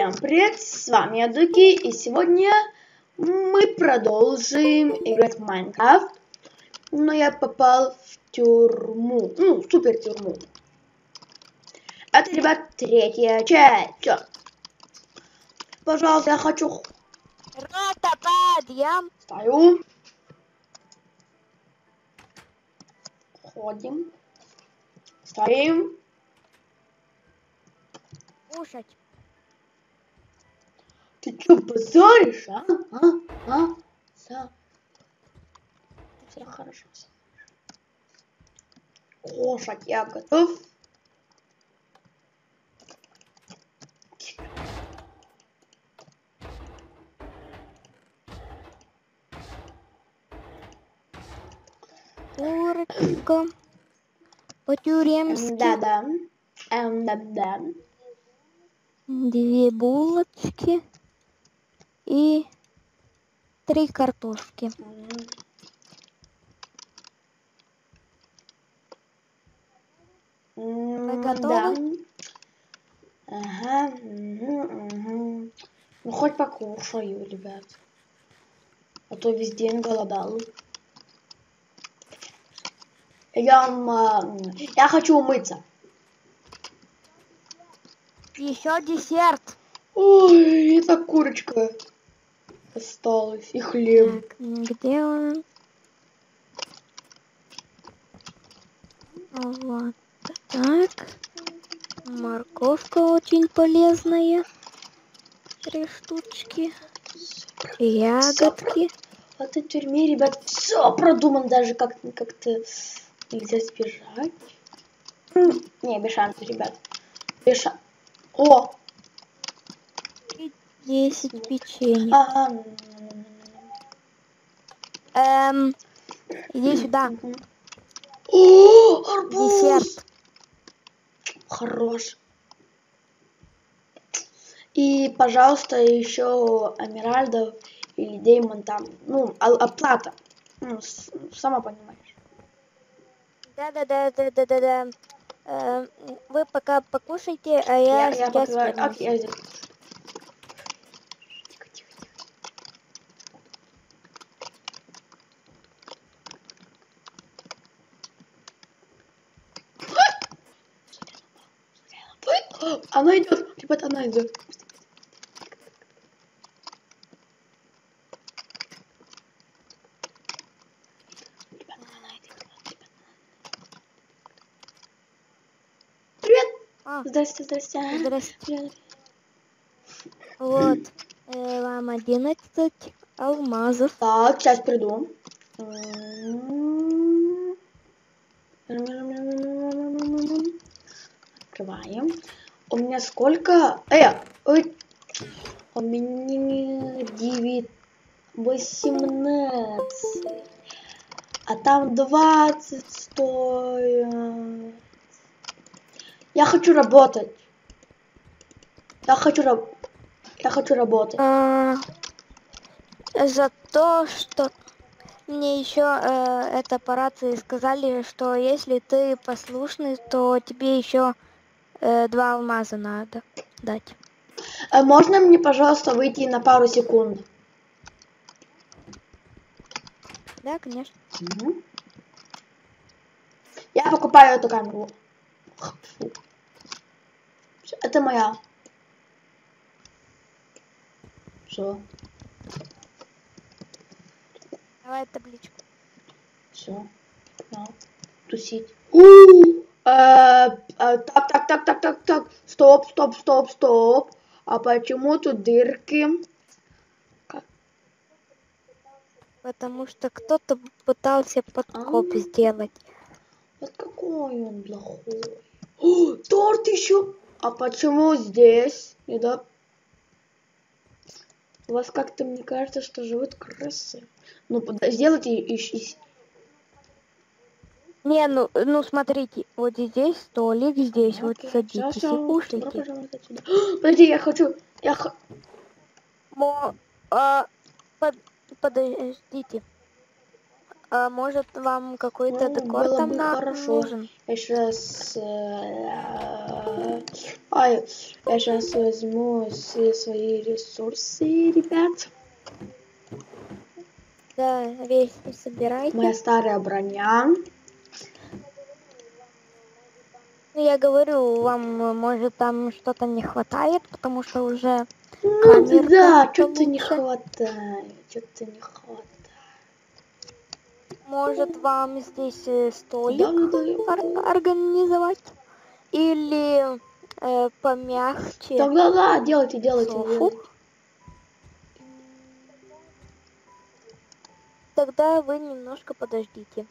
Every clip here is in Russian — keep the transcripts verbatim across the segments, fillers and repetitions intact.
Всем привет, с вами я Дуки, и сегодня мы продолжим играть в Майнкрафт, но я попал в тюрьму, ну, супер тюрьму. Это, ребят, третья часть. Всё. Пожалуйста, я хочу... Стою. Ходим. Стоим. Кушать. Ты что, базаришь, а? А? А? Все. Все хорошо. Кушать я готов. Курочка. По-тюремски. Да-да. Эм, да-да. Две булочки. И три картошки. Вы готовы? Да. Ага, угу, угу. Ну хоть покушаю, ребят. А то весь день голодал. Я, я хочу умыться. Еще десерт. Ой, это курочка осталась. И хлеб. Так, где он? Вот так. Морковка очень полезная. Три штучки. Ягодки. В этой тюрьме, ребят, все продумано, даже как как-то нельзя сбежать. Не, без шансов, ребят. Без шансов. О! Десять печенье. Ага. Эм, иди сюда. О, арбуз! Десерт. Хорош. И, пожалуйста, еще Эмеральдов или Деймон там, ну, оплата. Ну, сама понимаешь. Да-да-да-да-да-да. Э, вы пока покушайте, а я, Я, я сейчас пока... вернусь. Ак, я здесь. Тихо, тихо, тихо. Она идет, ребята, она идет. Привет! А, Здрасте, здрасте. здрасте. Вот, э, вам одиннадцать алмазов. Так, сейчас приду. Открываем. У меня сколько? Э, ой. У меня девять, восемнадцать. А там двадцать стоит. Я хочу работать. Я хочу раб... Я хочу работать. А, за то, что мне еще э, это по рации сказали, что если ты послушный, то тебе еще э, два алмаза надо дать. А можно мне, пожалуйста, выйти на пару секунд? Да, конечно. Угу. Я покупаю эту камеру. Это моя. Все. Давай табличку. Все. Да. Тусить. У-у-у! А, а, так, так, так, так, так, так. Стоп, стоп, стоп, стоп. А почему тут дырки? Потому что кто-то пытался подкоп А, сделать. вот какой он плохой. О, торт еще. А почему здесь? Не да? У вас как-то, мне кажется, что живут крысы. Ну, под... сделайте еще. Не, ну, ну смотрите, вот здесь столик, здесь А, вот окей. садитесь Все, все. и Добро кушайте. пожаловать отсюда. Подожди, я хочу. Я х... Мо, а, под, подождите. А может вам какой-то Ну, декор было там бы на- хорошо. нужен? Я сейчас... Ай, я сейчас возьму все свои ресурсы, ребят. Да, вещи собирайте. Моя старая броня. Ну, я говорю, вам, э, может, там что-то не хватает, потому что уже Ну камерка да, что-то не получше. хватает. Что-то не хватает. Может, вам здесь э, столик Да, да, да. ор- организовать? Или э, помягче Тогда да, делайте, делайте, софу? делайте. Тогда вы немножко подождите.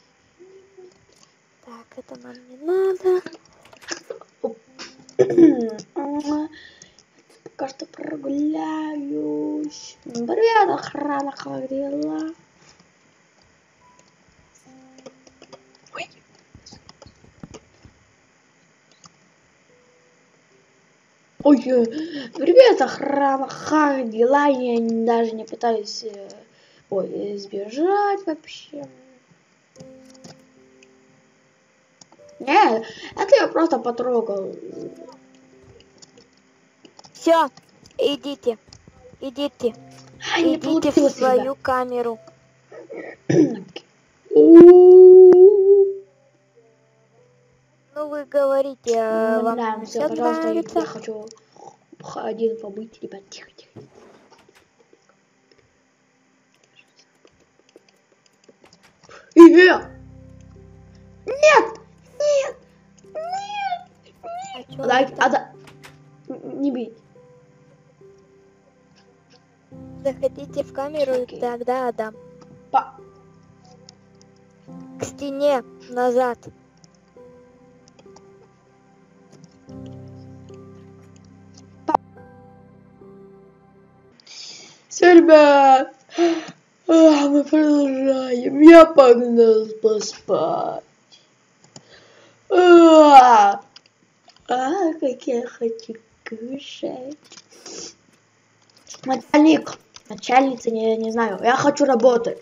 Так, это нам не надо. Пока что прогуляюсь. Привет, охрана, как дела? Ой. Ой, э, привет, охрана, как дела? Я даже не пытаюсь э, ой, сбежать вообще. Не, это я просто потрогал. Все, идите, идите, Ай, не идите в получилось, свою ребят. камеру. Ну, вы говорите, э, вам Да, все, все пожалуйста, я, нравится? я хочу один побыть, ребят, тихо, тихо. Э, нет, нет, нет, А чё Лайк, это? а да, не бить. Заходите в камеру, Окей. и тогда отдам. Па. К стене, назад. Все, ребят, а, мы продолжаем. Я погнал поспать. А, а, как я хочу кушать. Начальник, начальница, не, не знаю, я хочу работать.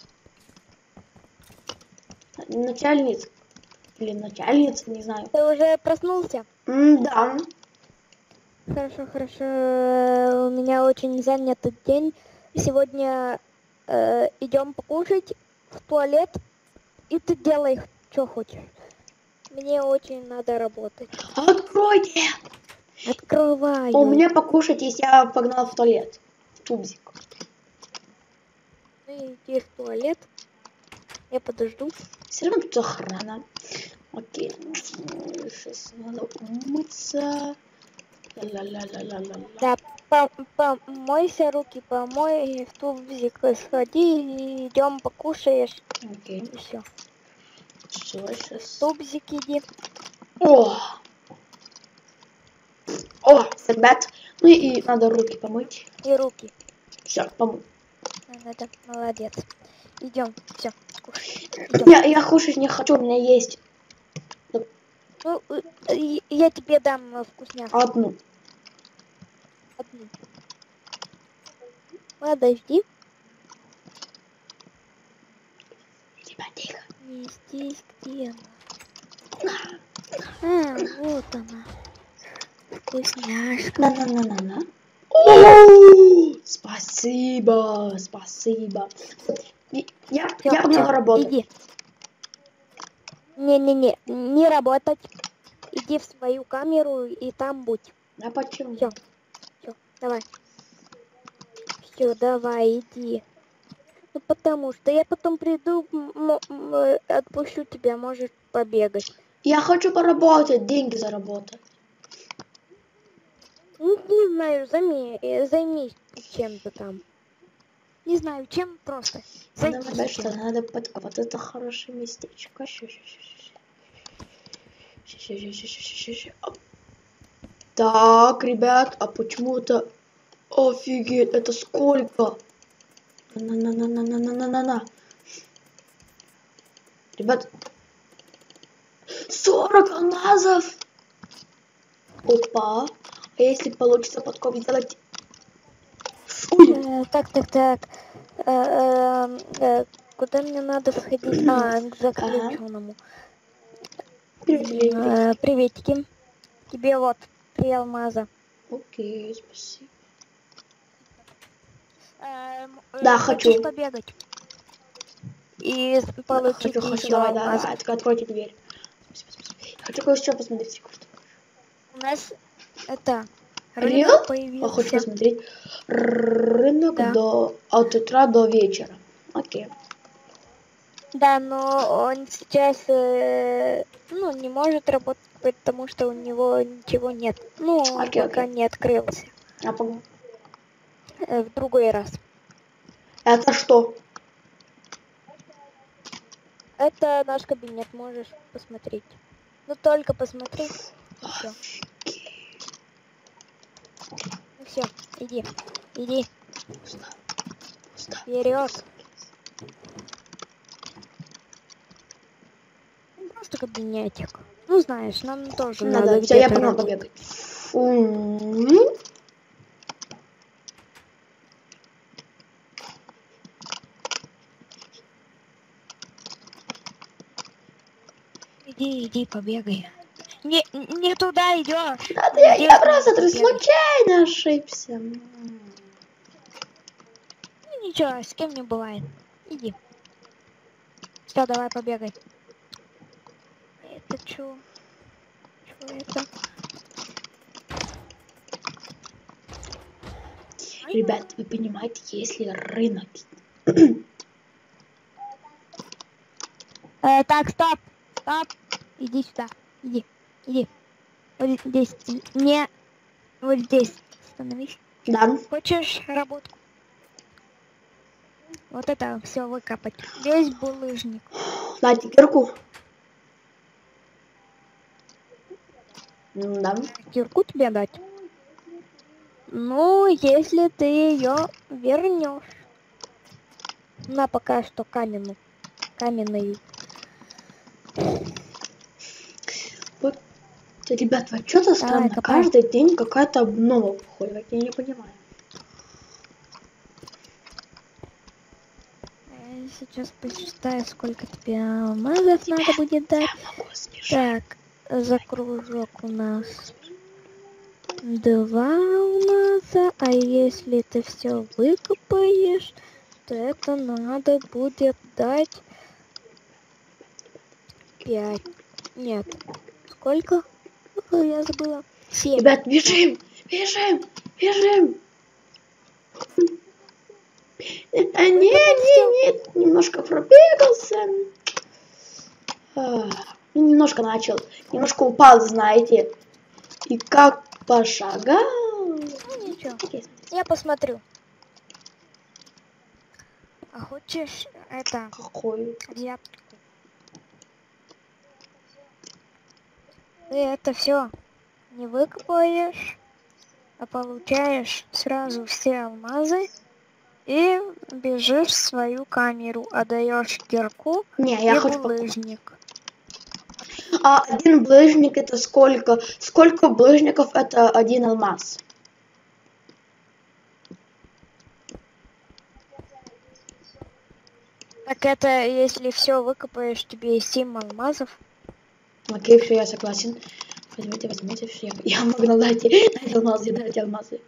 Начальница или начальница, не знаю. Ты уже проснулся? М, да. Хорошо, хорошо. Э, У меня очень занятый день. Сегодня э, идем покушать в туалет, и ты делай, что хочешь. Мне очень надо работать. Откройте! Открываю. У меня покушать, если я погнал в туалет. В тубзик. Ну, иди в туалет. Я подожду. Все равно тут охрана. Окей. Сейчас надо умыться. Ла-ла-ла-ла-ла-ла. Да, по- помойся руки, помой, в тубзик сходи, и идем покушаешь. Окей. И все. Все, В сейчас. тубзик иди. О! О, ребят. Ну и надо руки помыть. И руки. Все, помыл. Надо, молодец. Идем, все, кушай. Идем. Я, я кушать не хочу, у меня есть Ну, э, и- я тебе дам э, вкусняшку. одну. Одну. Подожди. Ребят, тихо. Не здесь, где она? А, вот она. Вкусняшка. На-на-на-на-на. О, спасибо, спасибо. И- Я, Всё, я всё, много работаю. иди. Не-не-не, не работать. Иди в свою камеру и там будь. А почему? Всё. Все, давай. Все, давай, иди. Ну потому что я потом приду, м- м- э, отпущу тебя, можешь побегать. Я хочу поработать, деньги заработать. Ну, не знаю, займи, э, займись чем-то там. Не знаю, чем просто. Надо, Займись знаешь, что чем-то. надо подкопать. Это хорошее местечко. Ща, ща, ща, ща, ща. Ща, ща, ща, ща, ща, ща. Оп. Так, ребят, а почему-то... Офигеть, это сколько? На-на-на-на-на-на-на-на-на. Ребят, сорок алмазов! Опа. А если получится подкоп сделать... Ой, Э, так, так, так. Э, э, э, куда мне надо сходить? А, к заключенному. Привет. Э, приветики. Тебе вот три алмаза. Окей, спасибо. Эм, э, Да, хочешь хочу. побегать? И получить Хочу, хочу, еще давай, алмаз. давай, только откройте дверь. Спасибо, спасибо. Хочу кое-что посмотреть, секунду. У нас это Рынок? рынок Я хочу появился. посмотреть. Рынок Да. до от утра до вечера. Окей. Да, но он сейчас э, ну, не может работать, потому что у него ничего нет. Ну, он Окей, пока окей. не открылся. Я понял. Э, в другой раз. Это что? Это наш кабинет, можешь посмотреть. Ну только посмотри. И все. Ну все, иди. Иди. Вперед. Просто кабинетик. Ну знаешь, нам тоже Ну, надо да, все, я где-то погнал работать. побегать. Фу. Иди, иди, побегай. Не, не туда идешь. Да, да, я, Здесь я просто надо тут побегать. случайно ошибся. Ну ничего, с кем не бывает. Иди. Все, давай побегай. Это чё? Чё это? Ай. Ребят, вы понимаете, если рынок... Э, так, стоп, стоп. Иди сюда. Иди, иди. Вот здесь. Не. Вот здесь. Становись. Да. Хочешь работку? Вот это все выкопать. Весь булыжник. Дайте кирку. Да. Кирку тебе дать? Ну, если ты ее вернешь. На пока что каменную. Каменный. Вот, ребят, вот что-то странно. копай. Каждый день какая-то обнова выходит. Как я не понимаю. Я сейчас посчитаю, сколько тебе алмазов надо будет дать. Я могу сбежать. Так, за кружок у нас два алмаза, а если ты все выкопаешь, то это надо будет дать пять. Нет, сколько? Я забыла. Семь. Ребят, бежим, бежим, бежим. А, нет, нет, нет, немножко пробегался. А, немножко начал, немножко упал, знаете. И как пошагал. Ну ничего, я посмотрю. А хочешь это... Какой? Взятку? Ты это все не выкопаешь, а получаешь сразу все алмазы и бежишь в свою камеру, отдаешь кирку Не, я и хочу булыжник. А один булыжник это сколько? Сколько булыжников это один алмаз? Так это, если все выкопаешь, тебе семь алмазов. Окей, все, я согласен. Возьмите, возьмите все. Я могу дать, дать алмазы, дать алмазы.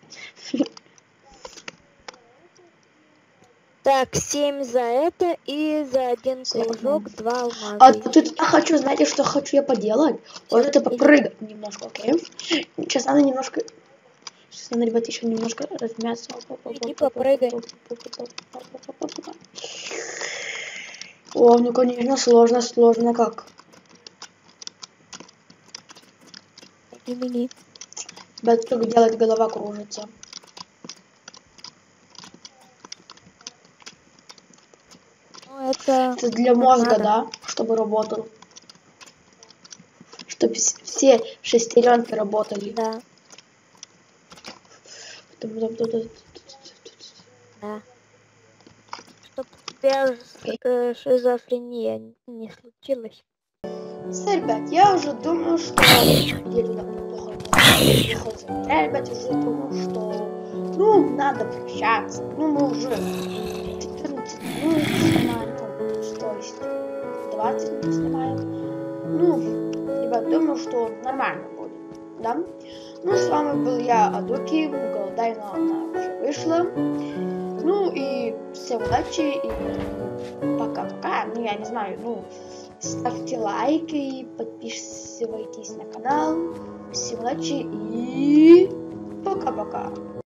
Так, семь за это и за один кружок два алмаза. А тут я хочу, знаете, что хочу я поделать? Вот это попрыгать немножко, окей? Сейчас надо немножко... Сейчас надо, ребята, еще немножко размяться. Иди попрыгай. О, ну конечно, сложно, сложно как. И беги. Ребят, как делать, голова кружится. Ну, это... Это для мозга, надо. да? Чтобы работал. Чтобы все шестеренки работали. Да. Да. Чтоб у тебя э, шизофрения не случилось. Все, ребят, я уже думаю, что... Я туда плохо, плохо смотря, ребят, я уже думаю, что... Ну, надо прощаться. Ну, мы уже... четырнадцать минут снимаем. двадцать мы снимаем. Ну, ребят, думаю, что нормально будет, да? Ну, с вами был я, Адуки, голодайна она уже вышла. Ну и всем удачи и пока-пока. Ну, я не знаю, ну, ставьте лайки, подписывайтесь на канал. Всем удачи и пока-пока.